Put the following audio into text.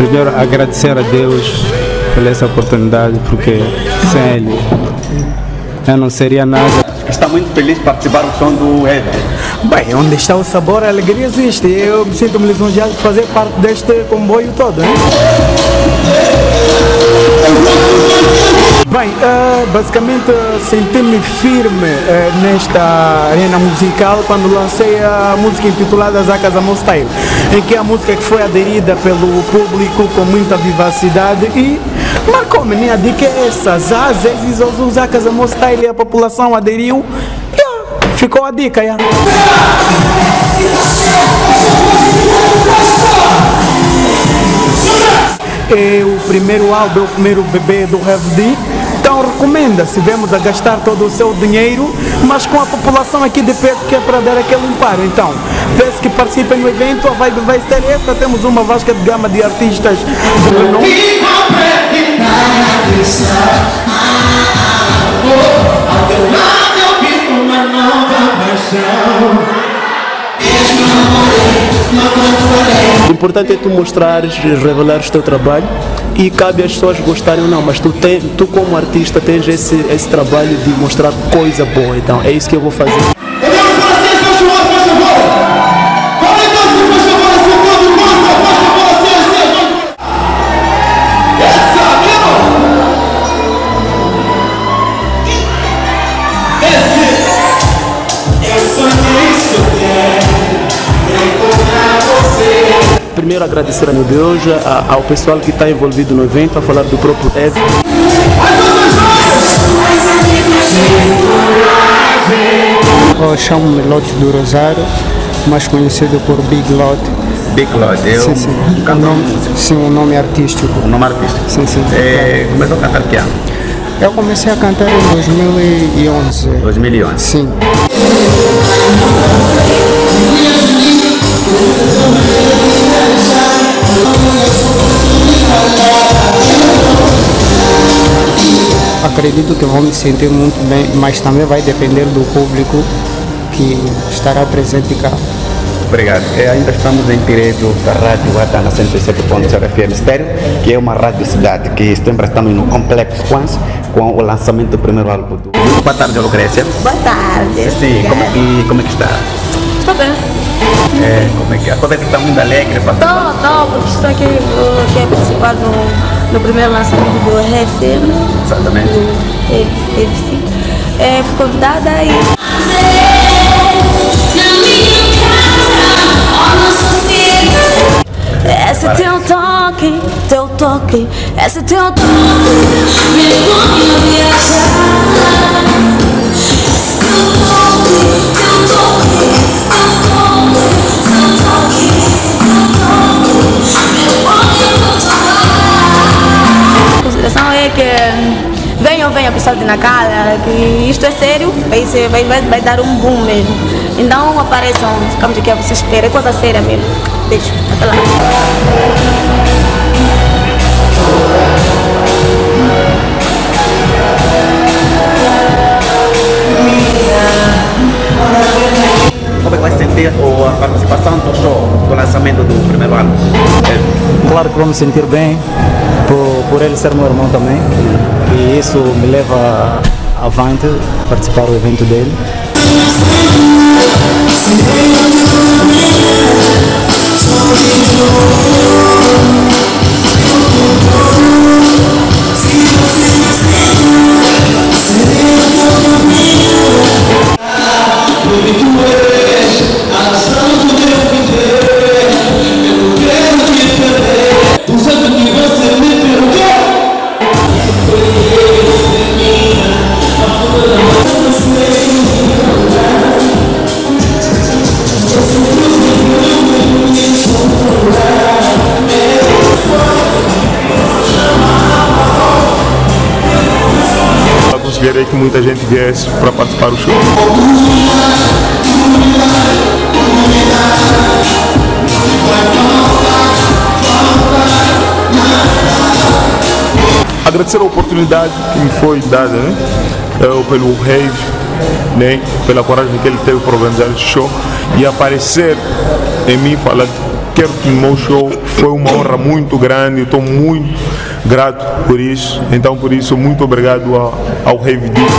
Primeiro, agradecer a Deus por essa oportunidade, porque sem Ele eu não seria nada. Está muito feliz de participar do som do Eva. Bem, onde está o sabor, a alegria existe. Eu me sinto lisonjeado de fazer parte deste comboio todo, hein? Bem, basicamente senti-me firme nesta arena musical quando lancei a música intitulada Zakazamo Style, em que é a música que foi aderida pelo público com muita vivacidade e marcou-me, né? A dica é essa, Zakazamo Style, e a população aderiu, ficou a dica, É o primeiro álbum, o primeiro bebê do Heavy D. Então recomenda, se vemos a gastar todo o seu dinheiro, mas com a população aqui de perto, que é para dar aquele amparo. Então, peço que participem do evento, a vibe vai ser essa, temos uma vasta gama de artistas de renome. O importante é tu mostrares, revelares o teu trabalho e cabe às pessoas gostarem ou não, mas tu como artista tens esse trabalho de mostrar coisa boa, então é isso que eu vou fazer. Primeiro agradecer a meu Deus, ao pessoal que está envolvido no evento, a falar do próprio Eve. Eu chamo-me Lote do Rosário, mais conhecido por Big Lot. Big Lot, Sim, o nome artístico. O nome artístico? Sim. Começou a cantar que ano? Eu comecei a cantar em 2011. 2011? Sim. Acredito que vou me sentir muito bem, mas também vai depender do público que estará presente cá. Obrigado. Ainda estamos em direto da Rádio Guatana 107.0 FM Estéreo, que é uma rádio cidade que sempre estamos no Complexo Quans com o lançamento do primeiro álbum. Boa tarde, Lucrécia. Boa tarde. Sim, como é que está? Estou bem. Como é que é? A coisa está muito alegre? Estou, porque estou aqui a participar no primeiro lançamento do RFM. Exatamente. Fui convidada e... Esse teu toque, esse teu toque, me põe a viajar. A consideração é que venham pessoal de Nacala, que isto é sério, vai dar um boom mesmo. Então apareçam, ficamos aqui a você espera, é coisa séria mesmo. Deixa, até lá. Como é que vai se sentir a participação do show, do lançamento do primeiro álbum? Claro que vou me sentir bem, por ele ser meu irmão também, e isso me leva avante participar do evento dele. Considerei que muita gente viesse para participar do show. Agradecer a oportunidade que me foi dada, né? Pelo Rave, pela coragem que ele teve para organizar esse show e aparecer em mim falar quero-te no meu show. Foi uma honra muito grande, estou muito grato por isso. Então, por isso, muito obrigado ao Rave D.